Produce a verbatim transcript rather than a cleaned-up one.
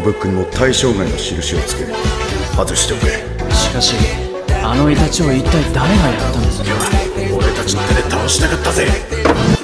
ブックにも対象外の印をつけ外しておけ。 しかしあのイタチを一体誰がやったんですか。 俺たちの手で倒したかったぜ。